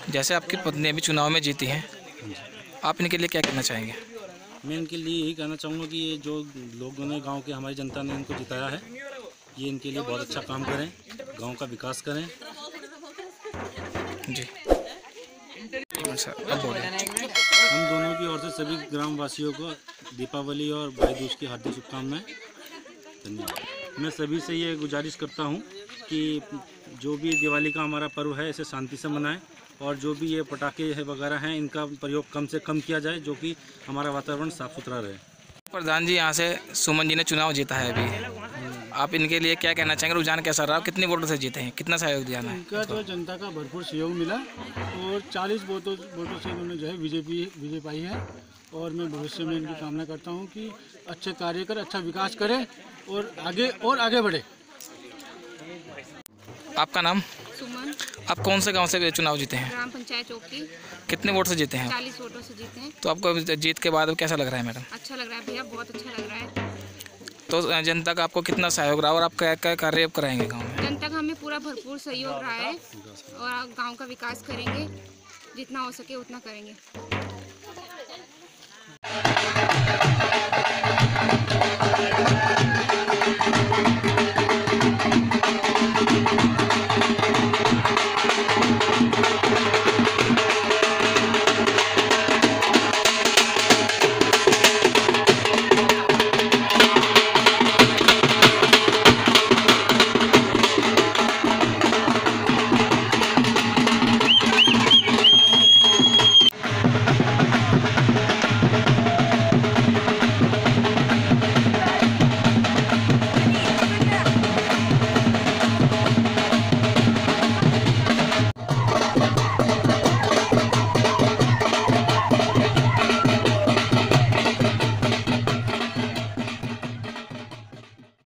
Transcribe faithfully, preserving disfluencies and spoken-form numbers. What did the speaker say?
जैसे आपकी पत्नी अभी चुनाव में जीती हैं, आप इनके लिए क्या कहना चाहेंगे? मैं इनके लिए यही कहना चाहूँगा कि ये जो लोगों ने, गांव के हमारी जनता ने इनको जिताया है, ये इनके लिए बहुत अच्छा काम करें, गांव का विकास करें। जी सर, अब बोलें। हम दोनों की ओर से सभी ग्रामवासियों को दीपावली और भाई दूज की हार्दिक शुभकामनाएं। धन्यवाद। मैं सभी से ये गुजारिश करता हूँ कि जो भी दिवाली का हमारा पर्व है इसे शांति से मनाएं, और जो भी ये पटाखे वगैरह हैं इनका प्रयोग कम से कम किया जाए, जो कि हमारा वातावरण साफ सुथरा रहे। प्रधान जी, यहाँ से सुमन जी ने चुनाव जीता है अभी, आप इनके लिए क्या कहना चाहेंगे? रुझान कैसा रहा? कितने वोटों से जीते हैं? कितना सहयोग दिया है? इनका जो जनता का भरपूर सहयोग मिला और चालीस वोटों वोटों से इन्होंने जो है बीजेपी विजय पाई है। और मैं भविष्य में इनकी कामना करता हूँ कि अच्छे कार्य कर, अच्छा विकास करें और आगे और आगे बढ़े। आपका नाम? सुमन। आप कौन से गांव से चुनाव जीते हैं? ग्राम पंचायत चौकी। कितने वोट से जीते हैं? चालीस वोटों से जीते हैं। तो आपको जीत के बाद कैसा लग रहा है मैडम? अच्छा लग रहा है भैया, बहुत अच्छा लग रहा है। तो जनता का आपको कितना सहयोग रहा और आप क्या क्या कार्य कराएंगे गाँव में? जनता का हमें पूरा भरपूर सहयोग रहा है और गाँव का विकास करेंगे, जितना हो सके उतना करेंगे। Thank you.